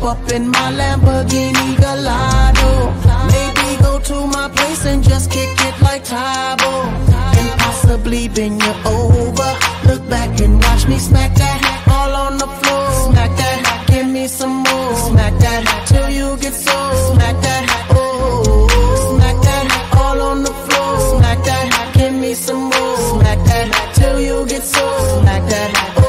up in my Lamborghini Gallardo. Maybe go to my place and just kick it like Tae Bo, and possibly bend you over. Look back and watch me smack that all on the floor. Smack that, give me some more. Smack that till you get sore. Smack that, oh, smack that all on the floor. Smack that, give me some more. Smack that till you get sore. Smack that,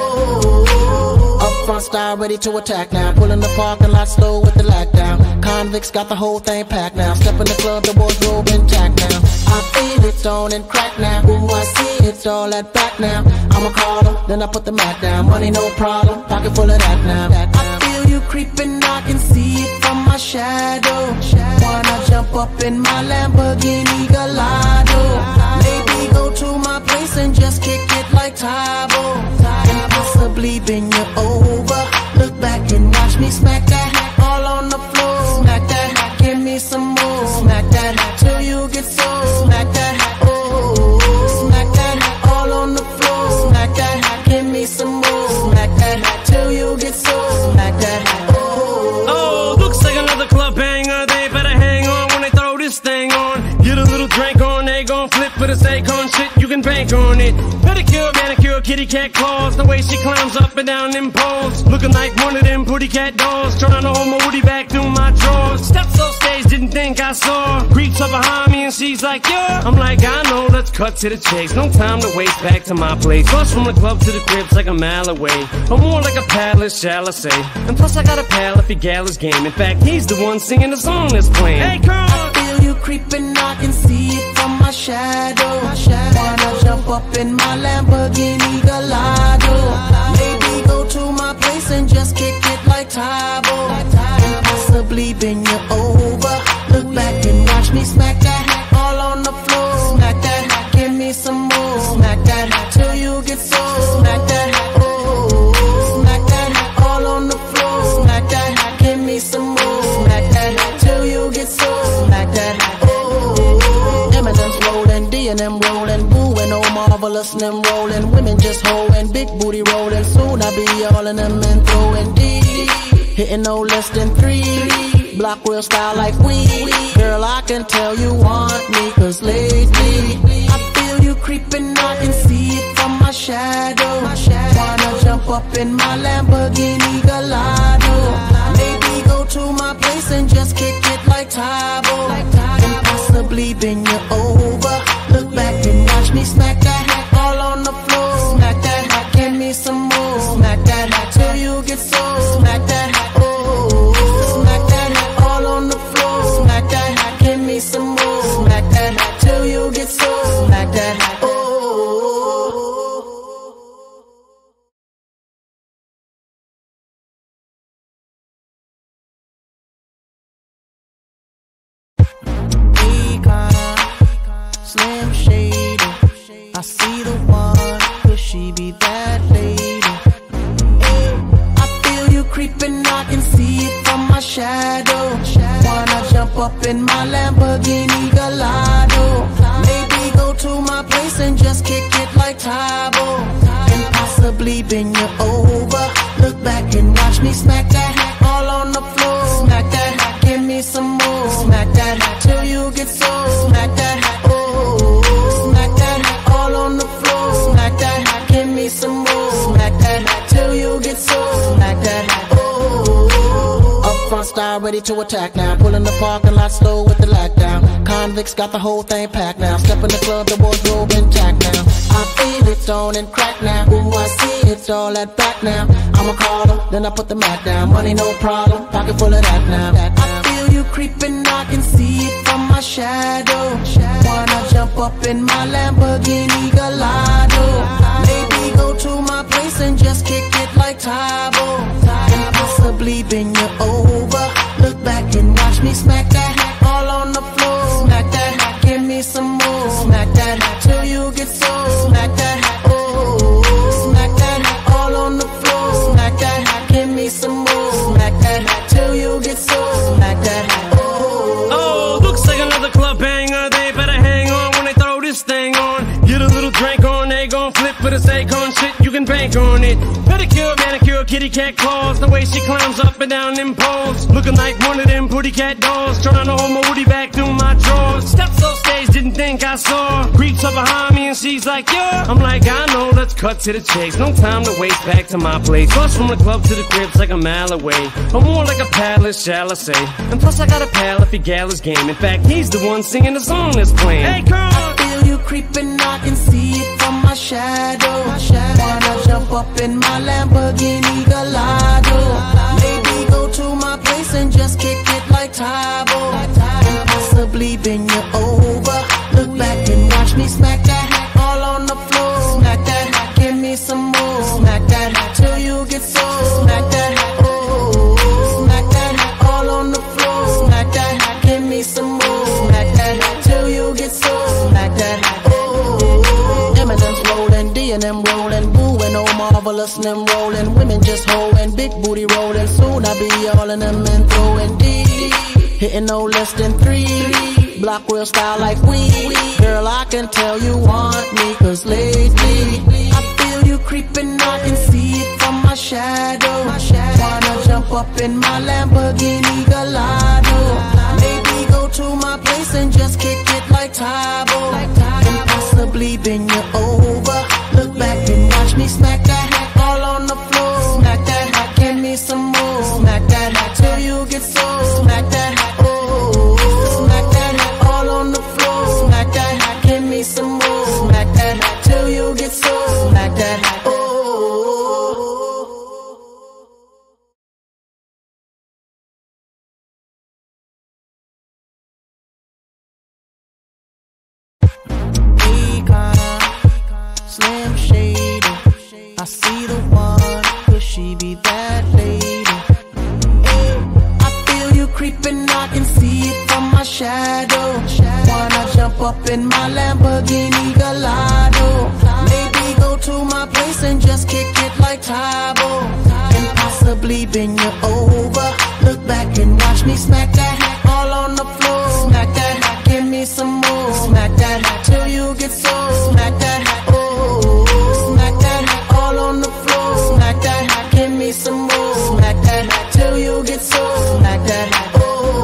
oh. Upfront style ready to attack now. Pull in the parking lot slow with the lockdown. Konvicts got the whole thing packed now. Step in the club, the wardrobe intact now. I feel it on and crack now. Ooh, I see it's all that back now. I'ma call her, then I put the Mac down. Money no problem, pocket full of that now. I feel you creeping, I can see it from my shadow. Wanna jump up in my Lamborghini Gallardo. Maybe go to my place and just kick it like Tae Bo, and possibly bend you over. Look back and watch me smack that all on the floor. Smack that, give me some more. Smack that till you get sore. Smack that, oh, smack that all on the floor. Smack that, give me some more. Smack that till you get sore. Smack that, oh. Oh, looks like another club banger. They better hang on when they throw this thing on. Get a little drink on, they gon' flip for this Akon shit. You can bank on it. Pedicure, manicure, kitty cat claws. The way she climbs up and down them poles, looking like one of them pretty cat dolls. Trying to hold my woody back through my drawers. Steps off stage, didn't think I saw. Creeps up behind me and she's like, yeah. I'm like, I know, let's cut to the chase. No time to waste, back to my place. Bus from the club to the crib's like a mile away, or more like a palace, shall I say. And plus I got a pal if he gal his game. In fact, he's the one singing the song that's playing. Hey, girl! I feel you creeping, I can see it from my shadow. Wanna jump up in my Lamborghini Gallardo. Maybe go to my place and just kick it like Tae Bo, and possibly bend you over. Look back and watch me smack that all on the floor. Smack that, give me some more. Smack that till you get sore. Smack that, oh, smack that all on the floor. Smack that, give me some more. Smack that till you get sore. Smack that, oh. Eminem's rolling, D and M rolling, Boo and Oh Marvelous and them rolling. Women just hoeing, big booty rolling. Soon I be all in them and throwing D, hitting no less than 3. Block real style like we. Girl, I can tell you want me, cause lately I feel you creeping, I can see it from my shadow. Wanna jump up in my Lamborghini Gallardo. Maybe go to my place and just kick it like Tae Bo, and possibly bend you over. Look back and watch me smack that all on the floor. Smack that, give me some more. Smack that till you get sore. Smack that, oh, smack that all on the floor. Smack that, give me some more. Smack that till you get sore. Smack that, oh. Slim Shady, I see the one, could she be that lady? I feel you creeping, I can see it from my shadow. Wanna jump up in my Lamborghini Gallardo. Maybe go to my place and just kick it like Tae Bo, and possibly bend you over. Look back and watch me smack that all on the floor. Smack that, give me some more. Smack that till you get sore. Smack that, oh, smack that all on the floor. Smack that, give me some more. Smack that till you get sore. Smack that, oh. Upfront style ready to attack now. Pull in the parking lot slow with the lockdown. Konvicts got the whole thing packed now. Step in the club, the wardrobe intact now. I feel it on and crack now. Ooh, I see it's all that back now. I'ma call her, then I put the Mac down. Money no problem, pocket full of that now. I feel you creeping, I can see it from my shadow. Wanna jump up in my Lamborghini Gallardo. Maybe go to my place and just kick it like Tae Bo, and possibly bend you over. Look back and watch me smack that all on the floor. Smack that, give me some more. Smack that till you get sore. Smack that, oh, smack that all on the floor. Smack that, give me some more. Smack that till you get sore. Smack that, oh. Oh, looks like another club banger. They better hang on when they throw this thing on. Get a little drink on, they gon' flip for this Akon shit. You can bank on it. Pedicure, manicure, kitty cat claws. The way she climbs up and down them poles, looking like one of them pretty cat dolls. Trying to hold my woody back through my drawers. Steps off stage, didn't think I saw. Creeps up behind me and she's like, yeah. I'm like, I know, let's cut to the chase. No time to waste, back to my place. Bus from the club to the crib's like a mile away, or more like a palace, shall I say. And plus I got a pal if he Gallar's game. In fact, he's the one singing the song that's playing. Hey, girl, I feel you creeping, I can see it from my shadow. Wanna jump up in my Lamborghini Gallardo. Maybe go to my place and just kick it like Tae Bo, and possibly bend you over. Look back and watch me smack that all on the floor. Smack that, give me some more. Smack that till you get so. Smack that, oh, smack that all on the floor. Smack that, give me some more. Smack that till you get so. Smack that, oh. Eminem's rolling, D&M rolling, boo and oh marvelous and them rolling. Women just hoeing, big booty rolling. Soon I'll be all in them and throwing D, hitting no less than 3. Block real style like we. Girl, I can tell you want me, cause lately I feel you creeping, I can see it from my shadow. Wanna jump up in my Lamborghini Gallardo. Maybe go to my place and just kick it like Tae Bo, and possibly bend you over. Look back and watch me smack that all on the floor. Smack that, give me some more. Smack that till you get so. Smack that, oh, smack that all on the floor. Smack that, give me some more. Smack that till you get so. Smack that, oh. Akon, Slim Shady, I see the one, could she be that lady? I feel you creeping, I can see it from my shadow. Wanna jump up in my Lamborghini Gallardo. Maybe go to my place and just kick it like Tae Bo, and possibly bend you over. Look back and watch me smack that all on the floor. Smack that, give me some more. Smack that till you get so. Smack that, oh, smack that all on the floor. Smack that, give me some more. Smack that till you get so. Smack that,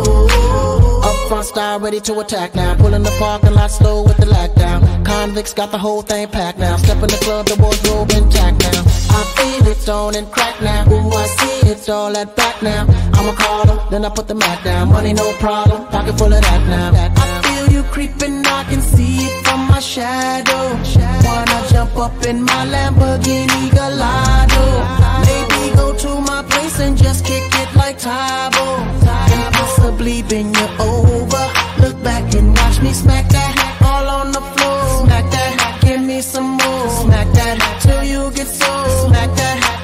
oh. Upfront style ready to attack now. Pulling the parking lot slow with the lockdown. Konvicts got the whole thing packed now. Step in the club, the wardrobe intact now. I feel it on and crack now. Ooh, I see it's all at back now. I'ma call them, then I put the mat down. Money no problem, pocket full of that now. I feel you creeping, I can see it from my shadow. Wanna jump up in my Lamborghini Gallardo. Maybe go to my place and just kick it like Tae Bo, and possibly bend you over. Look back and watch me smack that all on the floor. Smack that, give me some more. Smack that till you get so. Smack that,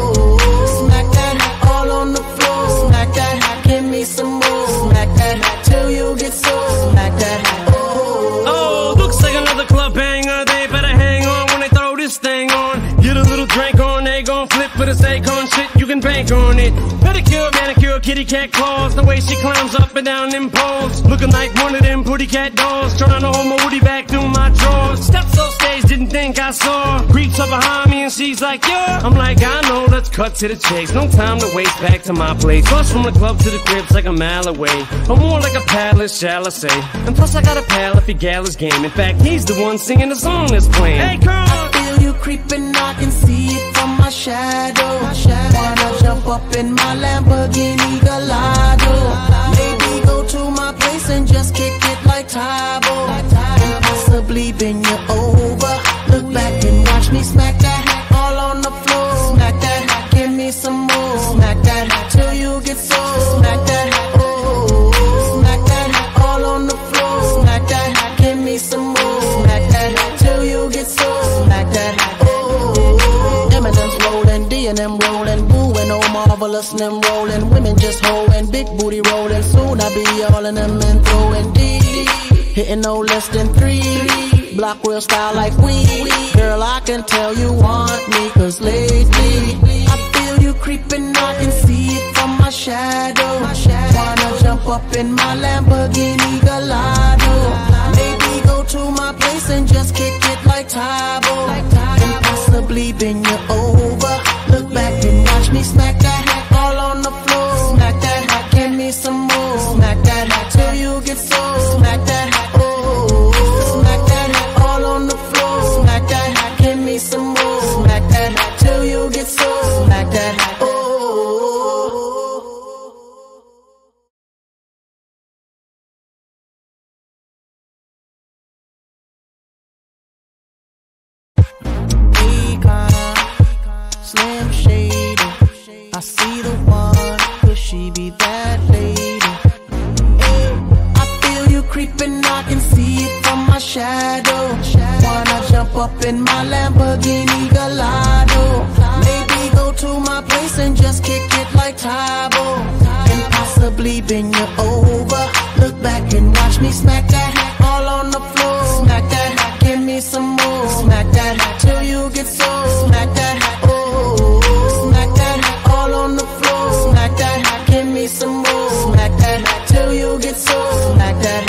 oh, smack that all on the floor. Smack that, give me some more. Smack that till you get so. Smack that, oh. oh, looks like another club banger. They better hang on when they throw this thing on. Get a little drink on, they gon' flip for this Akon shit, you can bank on it. Pedicure, manicure, kitty cat claws. The way she climbs up and down them poles, looking like one of them pretty cat dolls. Trying to hold my woody back through my drawers. Steps off stage, didn't think I saw. Creeps up behind me and she's like, yeah. I'm like, I know, let's cut to the chase. No time to waste, back to my place. Bus from the club to the crib's like a mile away, or more like a palace, shall I say. And plus I got a pal if he Gallar's game. In fact, he's the one singing the song that's playing. Hey, girl, I feel you creeping, I can see it from my shadow. Wanna jump up in my Lamborghini Gallardo. Maybe go to my place and just kick it like Tae Bo, and possibly bend you over. Look back and watch me smack that all on the floor. Smack that, give me some more. Smack that till you get so. Smack that, oh, smack that all on the floor. Smack that, give me some more. Smack that till you get so. Smack that, oh. Eminem's rolling, D&M rolling, boo and oh marvelous and them rolling. Women just hoeing, big booty rolling. Soon I'll be all in them and throwing D, hitting no less than 3. Block real style like we. Girl, I can tell you want me, cause lately I feel you creeping, I can see it from my shadow. Wanna jump up in my Lamborghini Gallardo. Maybe go to my place and just kick it like Tae Bo, and possibly bend you over. Look back and watch me me smack that all on the floor. Smack that, give me some more. Smack that till you get so. Smack that, oh. Smack that all on the floor. Smack that, give me some more. Smack that till you get so. Smack that, oh. Slim Shady, I see the one, could she be that lady? I feel you creeping, I can see it from my shadow. Wanna jump up in my Lamborghini Gallardo. Maybe go to my place and just kick it like Tae Bo, and possibly bend you over. Look back and watch me smack that all on the floor. Smack that, give me some more. Smack that till you get so. Smack that, smack that all on the floor. Smack that, give me some more. Smack that till you get so. Smack that,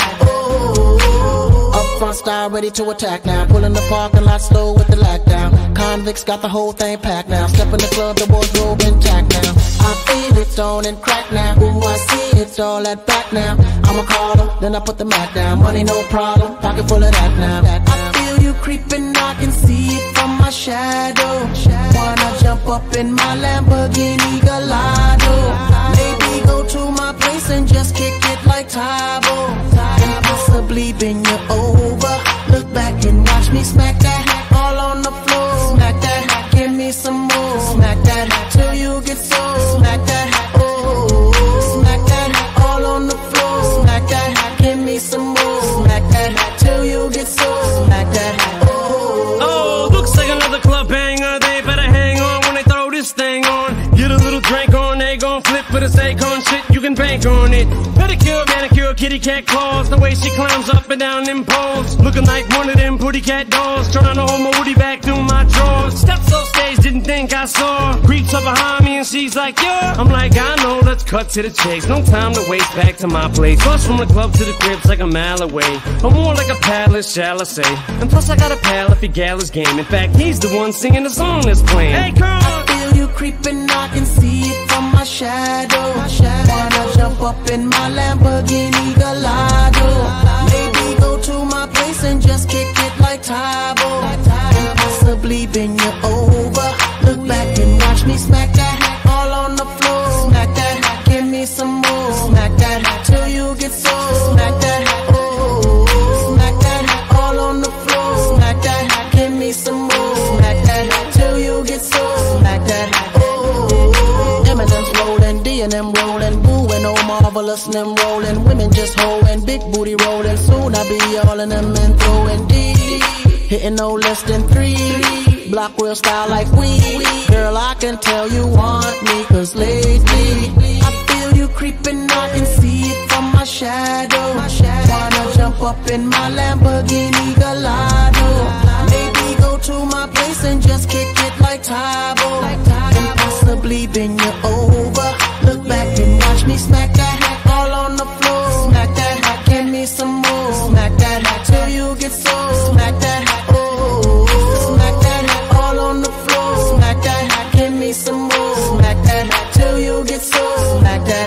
Upfront style, ready to attack now. Pull in the parking lot slow with the lockdown. Konvicts got the whole thing packed now. Step in the club, the wardrobe intact now. I feel it on and crack now. Ooh, I see it's all that back now. I'ma call her, then I put the Mac down. Money no problem, pocket full of that now. I feel you creeping, I can see it from my shadow. Wanna jump up in my Lamborghini Gallardo. Maybe go to my place and just kick it like Tae Bo, and possibly bend you over. Look back and watch me smack that all on the floor. Smack that, give me some more. Smack that till you get so. Smack that, smack that all on the floor. Smack that, give me some more. Smack that till you get so. Smack that, Oh, looks like another club banger. They better hang on when they throw this thing on. Get a little drink on, they gon' flip with this Akon shit, you can bank on it. Pedicure, manicure, kitty cat claws. The way she climbs up and down them poles, looking like one of them pretty cat dolls. Trying to hold my woody back through my drawers. Steps off stage, didn't think I saw. Creeps up behind me and she's like, yeah. I'm like, I know, let's cut to the chase. No time to waste, back to my place. Bus from the club to the crib's like a mile away, or more like a palace, shall I say. And plus I got a pal if he gal his game. In fact, he's the one singing the song that's playing. Hey, girl! I feel you creeping, I can see it from my shadow. Wanna jump up in my Lamborghini Gallardo. Maybe go to my place and just kick it like Tae Bo, and possibly bend you over. Look back and watch me smack that all on the floor. Smack that, give me some more. Smack that till you get so. Smack that, smack that all on the floor. Smack that, give me some more. Smack that till you get so. Smack that, Eminem's rolling, D&M rolling, boo and oh marvelous them rolling. Women just hoeing, big booty rolling. Soon I be all in them and throwing D, hitting no less than 3. Block real style like we. Girl, I can tell you want me, cause lately I feel you creeping, I can see it from my shadow. Wanna jump up in my Lamborghini Gallardo. Maybe go to my place and just kick it like Tae Bo, and possibly bend you over. Look back and watch me smack that all on the floor. Smack that, give me some more. Smack that till you get so. Smack that, smack that all on the floor. Smack that, give me some more. Smack that till you get so. Smack that,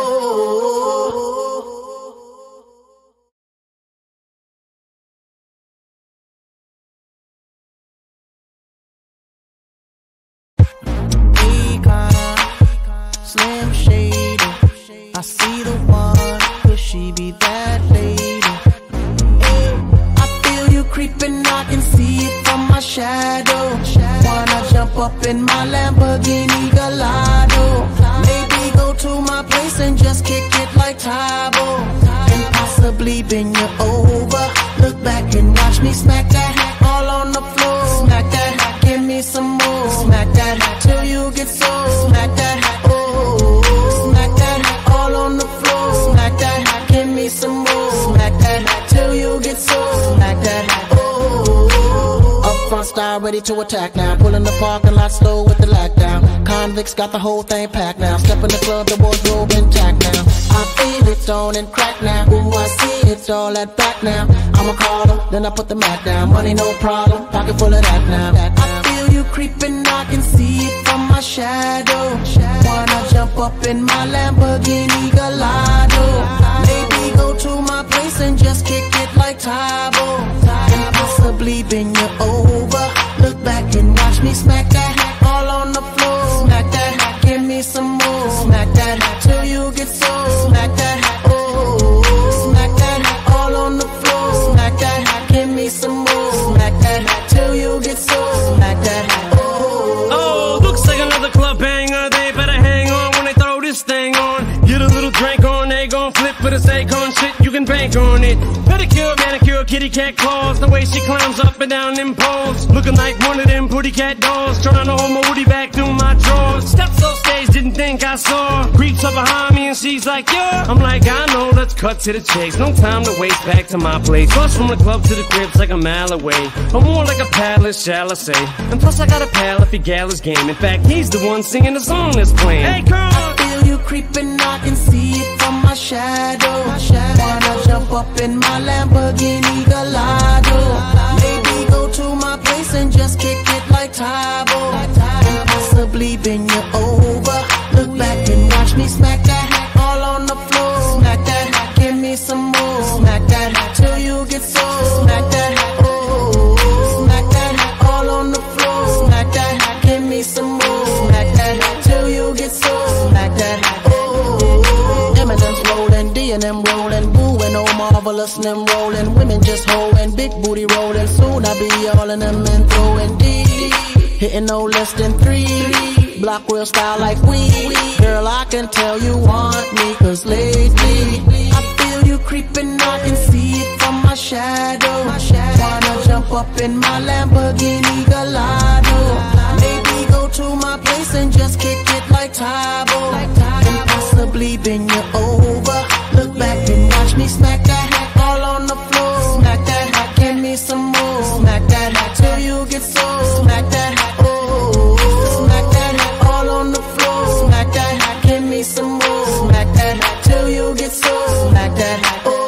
Slim Shady, I see the one, could she be that lady? I feel you creeping, I can see it from my shadow. Wanna jump up in my Lamborghini Gallardo. Maybe go to my place and just kick it like Tae Bo, and possibly bend you over. Look back and watch me smack that all on the floor. Smack that, give me some more. Smack that till you get so. Smack that, smack that all on the floor. Smack that, give me some more. Smack that till you get so. Smack that, Upfront style, ready to attack now. Pull in the parking lot slow with the lockdown. Konvicts got the whole thing packed now. Step in the club, the wardrobe intact now. I feel it on and crack now. Ooh, I see it's all that back now. I'ma call her, then I put the Mac down. Money no problem, pocket full of that now. I feel you creepin', I can see it from my shadow. Wanna jump up in my Lamborghini Gallardo. Maybe go to my place and just kick it like Tae Bo. And possibly bend you over. Look back and watch me smack that all on the floor. Smack that, give me some more. Smack that till you get so. Smack that, oh. Smack that all on the floor. Smack that, give me some more. Smack that till you get so. Smack that, oh. Oh, looks like another club banger. They better hang on when they throw this thing on. Get a little drink on, they gon' flip for this Akon shit. You can bank on it. Pedicure, manicure, kitty cat claws. The way she climbs up and down them poles, looking like one of them pretty cat dolls. Trying to hold my woody back through my drawers. Steps off stage, didn't think I saw. Creeps up behind me and she's like, yeah. I'm like, I know, let's cut to the chase. No time to waste, back to my place. Bus from the club to the crib's like a mile away, or more like a palace, shall I say. And plus I got a pal if he Gallardo's game. In fact, he's the one singing the song that's playing. Hey, girl! I feel you creeping, I can see it from my shadow. Wanna jump up in my Lamborghini Gallardo. Maybe go to my place and just kick it like Tae Bo. And possibly bend you over. Look back and watch me smack that all on the floor. Smack that, give me some more. Smack that till you get so. Smack that, oh. Smack that all on the floor. Smack that, give me some more. Smack that till you get so. Smack that, oh. Eminem's rolling, D&M rolling, boo and oh marvelous and them rolling. Women just hoeing, big booty rolling. Soon I'll be all in them and throwing D. Hitting no less than 3. Block real style like we. Girl, I can tell you want me, cause lately I feel you creeping, I can see it from my shadow. Wanna jump up in my Lamborghini Gallardo. Maybe go to my place and just kick it like Tae Bo. And possibly bend you over. Look back and watch me smack that all on the floor. Smack that, give me some more. Smack that till you get so. Smack that, oh. Smack that all on the floor. Smack that, give me some more. Smack that till you get so. Smack that, oh.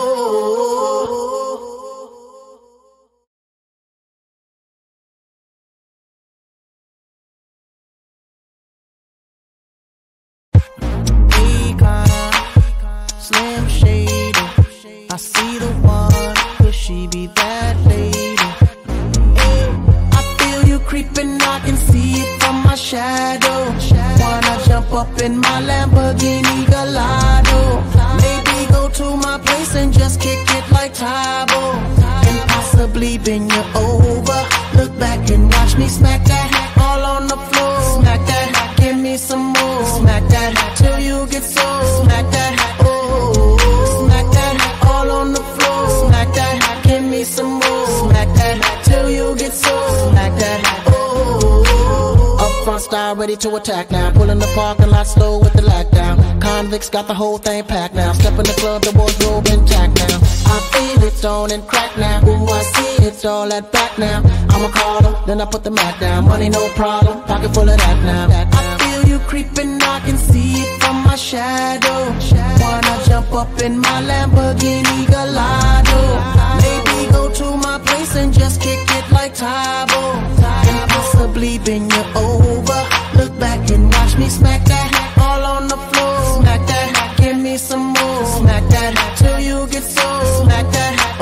Akon, Slim Shady, I see the one, could she be that lady? I feel you creeping, I can see it from my shadow. Wanna jump up in my Lamborghini Gallardo. Maybe go to my place and just kick it like Tae Bo. And possibly bend you over. Look back and watch me smack that all on the floor. Smack that, give me some more. Smack that till you get so. Smack that, oh. Smack that all on the floor. Smack that, give me some more. Smack that till you get so. Smack that, oh. Upfront style ready to attack now. Pulling the parking lot slow with the lockdown. Konvicts got the whole thing packed now. Step in the club, the wardrobe intact now. I feel it on and crack now. Ooh, I see it's all at back now. I'ma call them, then I put the mat down. Money no problem, pocket full of that now. I feel you creeping, I can see it from my shadow. Wanna jump up in my Lamborghini Gallardo. Maybe go to my place and just kick it like Tae Bo. And possibly bend you over. Look back and watch me smack that all on the floor. Smack that, give me some more. Smack that till you get so. Smack that,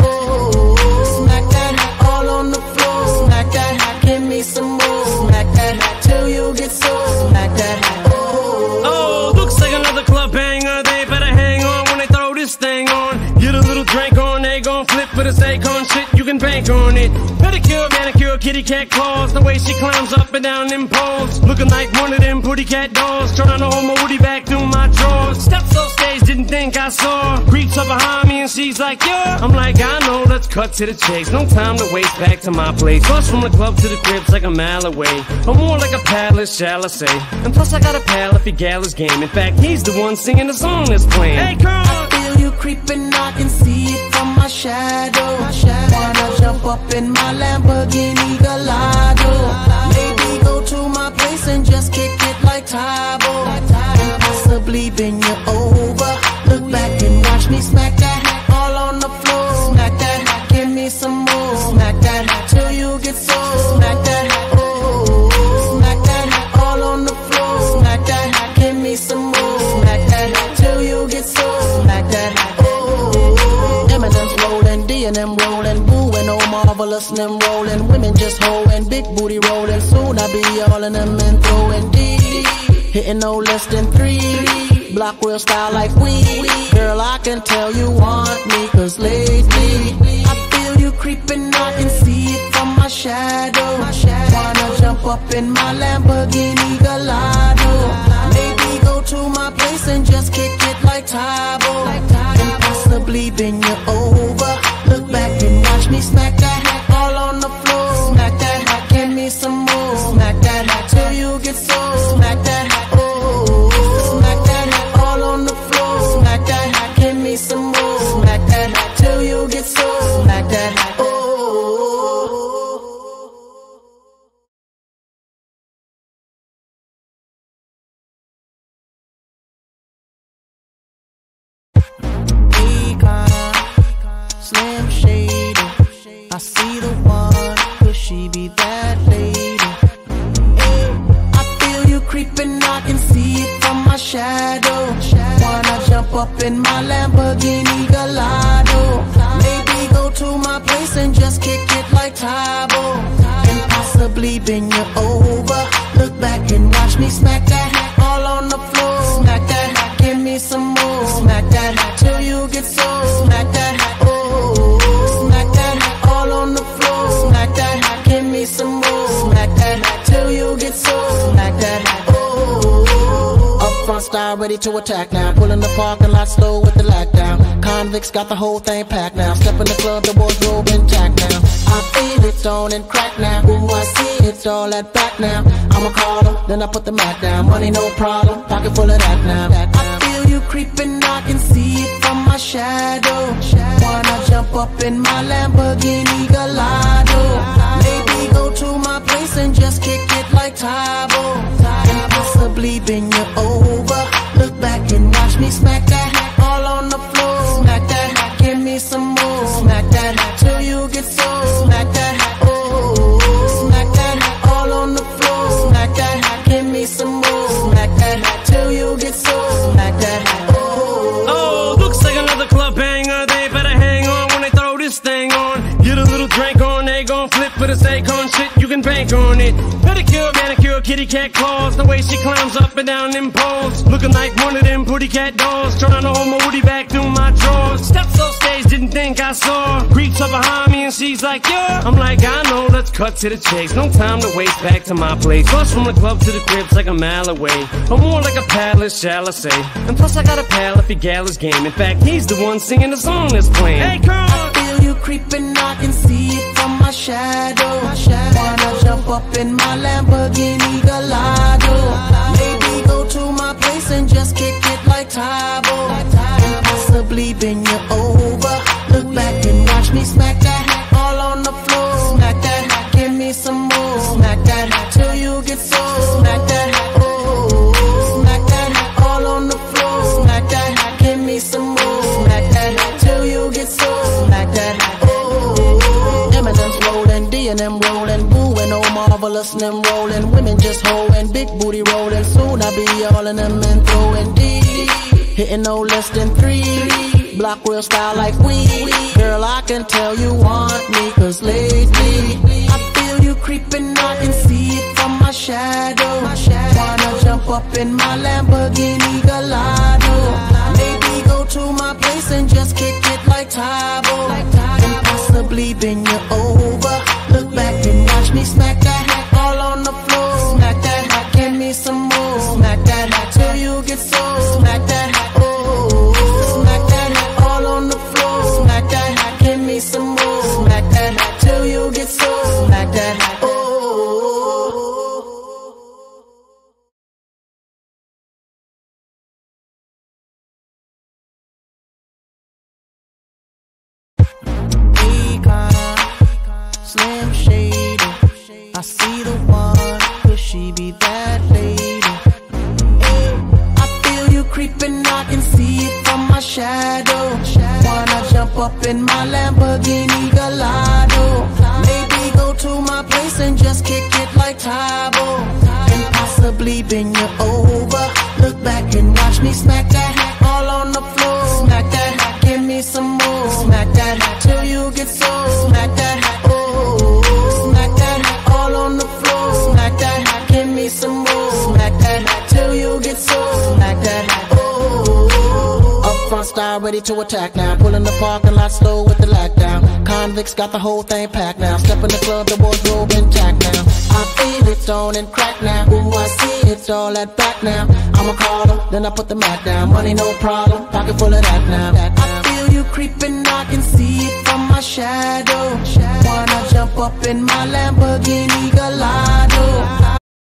oh. Smack that all on the floor. Smack that, give me some more. Smack that till you get so. Smack that, oh. Oh, looks like another club banger. They better hang on when they throw this thing on. Get a little drink on, they gon' flip for this Akon shit. You can bank on it. Pedicure, manicure, kitty cat claws. The way she climbs up and down them poles, looking like one of them pretty cat dolls. Trying to hold my woody back through my drawers. Steps off stage, didn't think I saw. Creeps up behind me and she's like, yeah. I'm like, I know, let's cut to the chase. No time to waste, back to my place. Bus from the club to the crib's like a mile away, or more like a palace, shall I say. And plus I got a pal if he Gallardo's game. In fact, he's the one singing the song that's playing. Hey, girl! I feel you creeping, I can see it from my shadow. Wanna jump up in my Lamborghini Gallardo. Maybe go to my place and just kick it like Tae Bo. And possibly bend you over. Look back and watch me smack that all on the floor. Smack that, give me some more. Smack that till you get so. Smack that, oh. smack that. Oh, Eminem's rolling, D&M rolling, Boo and oh marvelous and them rolling. Women just hoeing, big booty rolling. Soon I'll be all in them and throwing D. Hitting no less than 3. Block real style like weed. Girl, I can tell you want me, cause lately I feel you creeping, I can see it from my shadow. Wanna jump up in my Lamborghini Gallardo. Maybe go to my place and just kick it like Tae Bo. And possibly bend you over. Look back and watch me smack that all on the floor. Smack that, give me some more. Smack that till you get so. Smack that, oh, smack that all on the floor. Smack that, give me some more. Smack that till you get so. Smack that, oh. Akon, Slim Shady, I see the one, could she be that lady? I feel you creeping, I can see it from my shadow. Wanna jump up in my Lamborghini Gallardo. Maybe go to my place and just kick it like Tae Bo. And possibly bend you over. Look back and watch me smack that all on the floor. Smack that, give me some more. Smack that till you get so. Smack that, oh, smack that all on the floor. Smack that, give me some more. Smack that till you get so. Smack that, oh. Upfront style ready to attack now. Pulling the parking lot slow with the lockdown. Konvicts got the whole thing packed now. Step in the club, the wardrobe intact now. I feel it on and crack now. Ooh, I see it's all at back now. I'ma call her, then I put the Mac down. Money no problem, pocket full of that now. I feel you creeping, I can see it from my shadow. Wanna jump up in my Lamborghini Gallardo. Maybe go to my place and just kick it like Tae Bo. And possibly bend you over. Look back and watch me smack that all on the floor. Smack that, give me some more. Smack that till you get so. Smack that, oh, smack that all on the floor. Smack that, give me some more. Smack that till you get so. Smack that, oh. Oh, looks like another club banger. They better hang on when they throw this thing on. Get a little drink on, they gon' flip for this Akon shit. You can bank on it. Pedicure, manicure, kitty cat claws. The way she climbs up and down them poles, looking like one of them pretty cat dolls. Trying to hold my woody back through my drawers. Steps off stage, didn't think I saw. Creeps up behind me and she's like, yeah. I'm like, I know, let's cut to the chase. No time to waste, back to my place. Bus from the club to the crib's like a mile away, or more like a palace, shall I say. And plus I got a pal if he gal his game. In fact, he's the one singing the song that's playing. Hey, girl! I feel you creeping, I can see it from my shadow. Wanna jump up in my Lamborghini Gallardo. Maybe go to my place and just kick it like Tae Bo. And possibly bend you over. Look back and watch me smack that all on the floor. Smack that, give me some more. Smack that till you get so. Smack that, oh, smack that all on the floor. Smack that, give me some more. Smack that till you get so. Smack that, oh. Eminem's rolling, D&M rolling, Boo and oh marvelous and them rolling. Women just hoeing, big booty rolling. Soon I'll be all in them and throwing D. Hitting no less than 3. Block real style like weed. Girl, I can tell you want me, cause lately I feel you creeping, I can see it from my shadow. Wanna jump up in my Lamborghini Gallardo. Maybe go to my place and just kick it like Tae Bo. And possibly bend you over. Look back and watch me smack that all on the floor. Smack that, give me some more. Smack that till you get so. Smack that, oh, smack that all on the floor. Smack that, give me some more. Smack that till you get so. Smack that, oh. Akon, Slim Shady, I see the one, could she be that lady? I feel you creeping, I can see it from my shadow. Wanna jump up in my Lamborghini Gallardo. Maybe go to my place and just kick it like Tae Bo. And possibly bend you over. Look back and watch me smack that all on the floor. Smack style ready to attack now. Pulling the parking lot slow with the lockdown. Konvicts got the whole thing packed now. Step in the club, the wardrobe intact now. I feel it's on and crack now. Ooh, I see it's all at back now. I'ma call them, then I put the mat down. Money no problem, pocket full of that now. I feel you creeping, I can see it from my shadow. Wanna jump up in my Lamborghini Gallardo.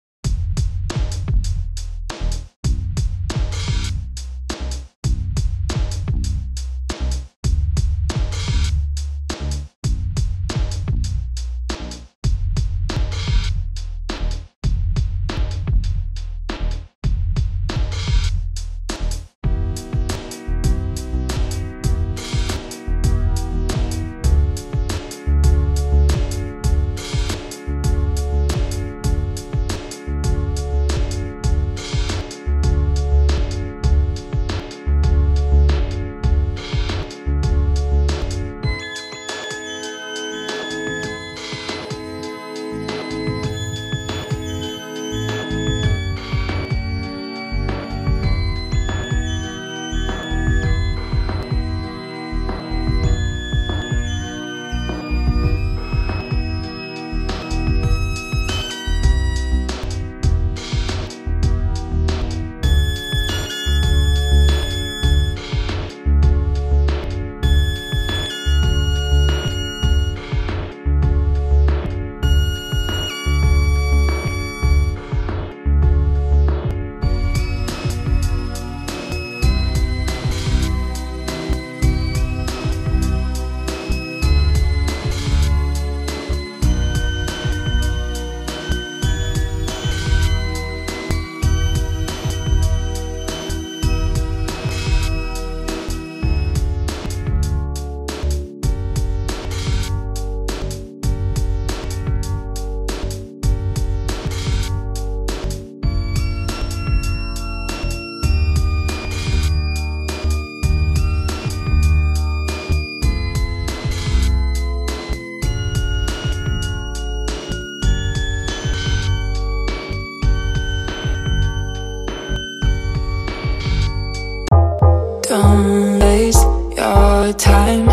Don't waste your time.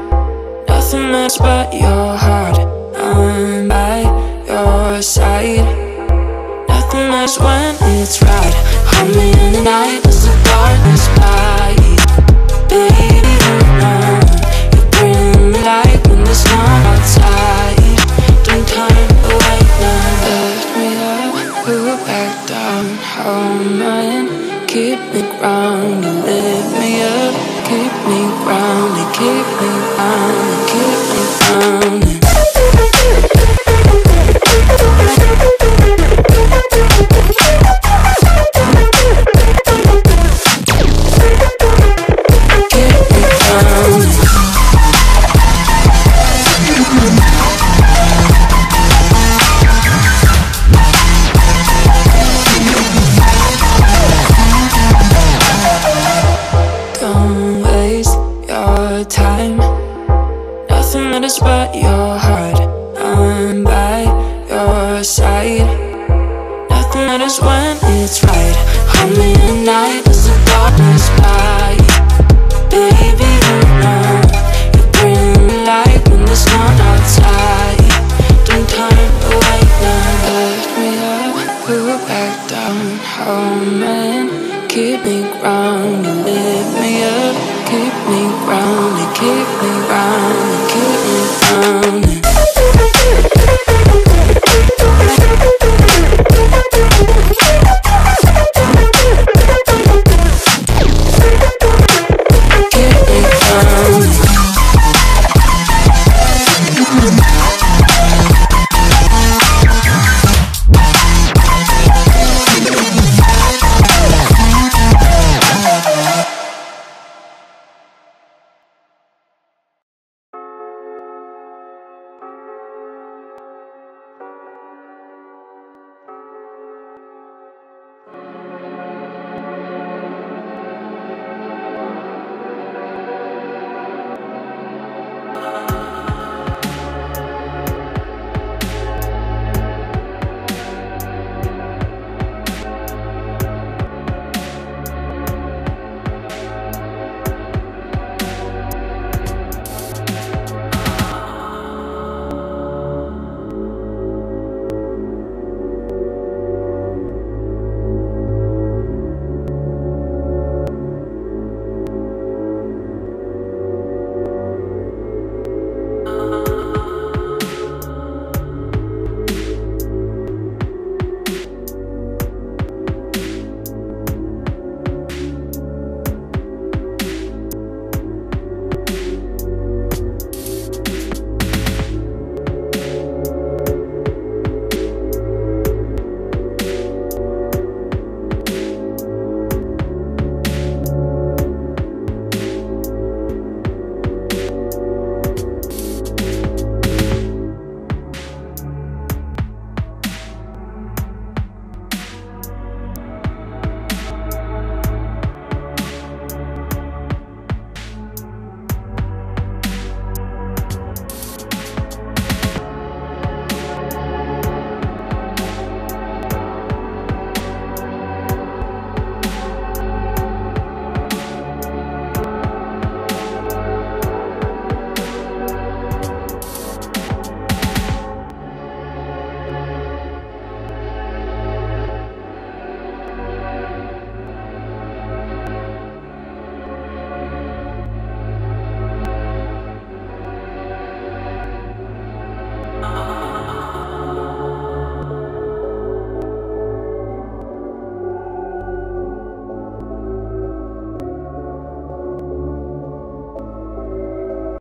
Nothing much but your heart. I'm by your side. Nothing much when it's right. Hold me in the night as the darkness flies. Baby, don't know. You bring me light when there's none outside. Don't time away now. Lift me up, put back down. Hold my hand, keep me grounded. Lift me up, keep me grounded. Keep me grounded, keep me grounded. Don't waste your time. Nothing matters but your heart. I'm by your side. Nothing matters when it's right. Hold me at night as the darkness flies. Baby, don't know. You bring me light when there's none outside. Don't time away now. Lift me up, put back down. Hold my hand, keep me grounded. Lift me up, keep me grounded. Keep me grounded, keep me grounded.